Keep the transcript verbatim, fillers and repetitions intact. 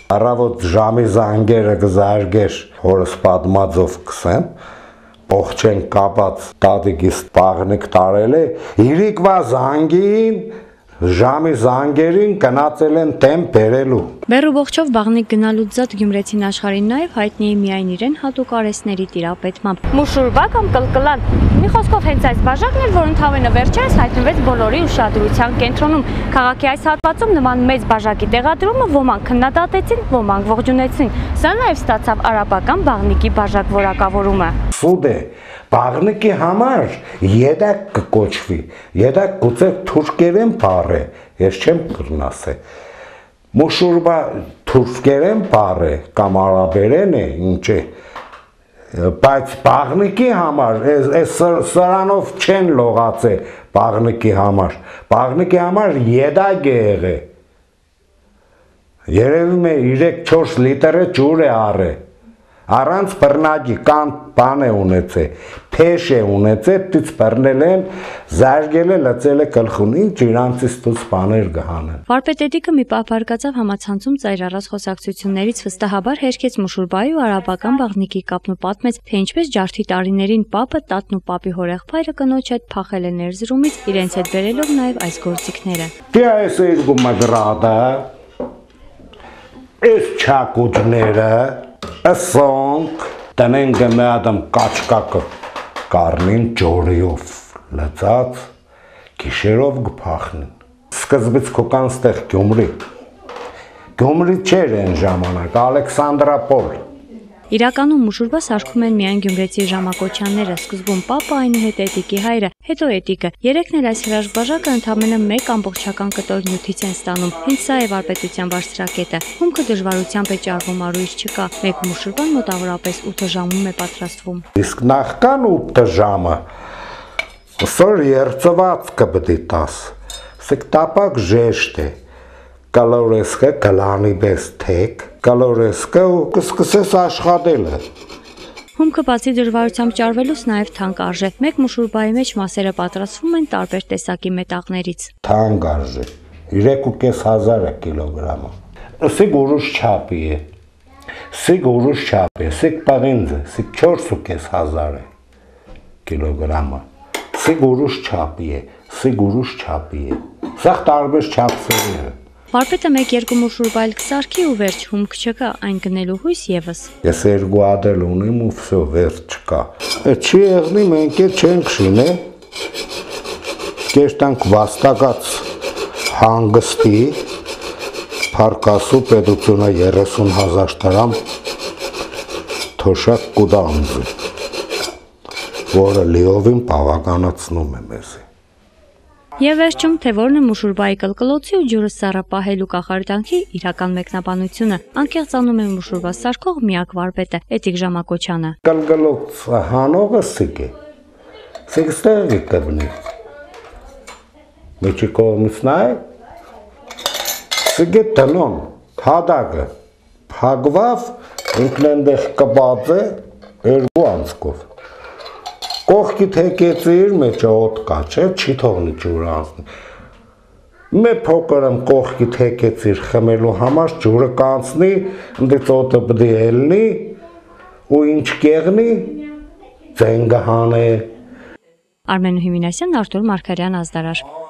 Առավոտ ժամի զանգերը գզարգեր հորս պատմածով կսեմ, ողջեն կապած տատիկիս պաղնիկ տարել է, իրիկվա զանգին, ժամի զանգերին կնացել են տեմ բերելու։ Բեռու ողջով բաղնիկ գնալուց զատ գյումրեցին աշխարհին նաև հայտնի է միայն իրեն հատուկ արհեստների տիրապետմամբ։ Մուշուրբա կամ կլկլան։ Մի խոսքով հենց այս բաժակն էր, որ ընդհանրապես վերջերս հայտնվեց բոլորի ուշադրության կենտրոնում։ Քաղաքի այս հատվածում նման մեծ բաժակի տեղադրումը ոմանք քննադատեցին, ոմանք ողջունեցին։ Սա նաև ստացավ արաբական բաղնիկի բաժակ որակավորումը։ Սուդ է, բաղնիկի համար յեդակ կկոչվի, յեդակ գուցե թուրքերեն բառ է, ես չեմ կրնասե։ Մուշուրբա թուրքերեն բառ է կամ արաբերեն է, ինչ է, բայց բաղնիկի համար, այս սրանով չեն լողացե բաղնիկի համար, բաղնիկի համար յեդակ է եղե, երևում է երեք-չորս լիտրը ջուր է առե, առանց բռնագի կան բան է ունեցե, փեշ է ունեցե, դից բռնել են, զարգել է, լծել է գլխուն, ինչ իրանցից դուց բաներ գհանեն։ Վարպետետիկը մի պահ բարկացավ համացանցում ծայր առած խոսակցություններից վստահաբար հերքեց Մուշուրբայի ու արաբական բաղնիկի կապն ու պատմեց, թե ինչպես ջարդի տարիներին պապը, տատն ու պապի հորեղբայրը կնոջ հետ փախել են ներզրումից, իրենց հետ բերելով նաև այս գործիքները։ Դե այս երկու մգրադը, այս չակուճները, ասոնք տնեն գմեադամ կաչկակը կարնին ջորիով լծած գիշերով գփախնին սկզբից կոկան ստեղ Գյումրի Գյումրի չէր են ժամանակ Ալեքսանդրապոլ Իրականում Մուշուրբա սարքում են միայն գյումրեցի ժամակոչյանները, սկզբում պապը, այնուհետ Էտիկի հայրը, հետո Էտիկը։ Երեքն էլ այս հրաշքբաժակը ընդամենը մեկ ամբողջական կտոր նյութից են ստանում։ Հենց սա է վարպետության բարձրակետը։ Հումքը դժվարությամբ է ճարվում, առույց չկա։ Մեկ Մուշուրբան մոտավորապես ութ ժամում է պատրաստվում։ Իսկ նախքան ութ ժամը սոր երծված կպետք է տաս։ Սեք տապակ ժեշտ է։ Կալորեսկը կլանի պես թեք, կալորեսկը ու կսկսես աշխատելը։ Հումքը բացի դժվարությամբ ճարվելուց նաև թանկ արժե։ Մեկ Մուշուրբայի մեջ մասերը պատրաստվում են տարբեր տեսակի մետաղներից։ Թանկ արժե, երեք ու կես հազար կիլոգրամը։ Սիկ ուրուշ չապի է, սիկ ուրուշ չապ է, սիկ պաղինձ է, սիկ չորս ու կես հազար է կիլոգրամը, սիկ ուրուշ չապի է, սիկ ուրուշ չապի է, սաղ տարբեր չապսերի է։ Վարպետը մեկ-երկու Մուշուրբա էլ կսարքի ու վերջ, հումք չկա, այն գնելու հույս ևս։ Ես երկու ադել ունեմ ու վսո վերջ չկա։ Այդ չի եղնի մենք է չենք շինե, կեշտանք վաստակած հանգստի, պարկասու պետությունը երեսուն հազար դրամ թոշակ կուդանձի, որը լիովին պավականացնում է մեզի։ Եվ վերջում, թե որն է Մուշուրբայի կլկլոցի ու ջուրը սառապահելու կախարդանքի իրական մեկնաբանությունը, անկեղծ անում է Մուշուրբա սարքող միակ վարպետը, Էտիկ Ժամակոչյանը։ Կլկլոց հանողը սիկ է, սիկ ստեղի կբնի, մեջի կողմից նայ, սիկ է տնոն, հադագը, փագվավ, ինքնենդեղ կբած է, երկու անցկով։ Կողքի թեկեցիր մեջը ոտ կաչ է, չի թողնի ջուրը անցնի։ Մե փոքրըմ կողքի թեկեցիր խմելու համար ջուրը կանցնի, ընդից ոտը բդի ելնի, ու ինչ կեղնի, ձենգը հանե։ Արմեն Հիմինասյան, Արտուր Մարգարյան, Ազդարար։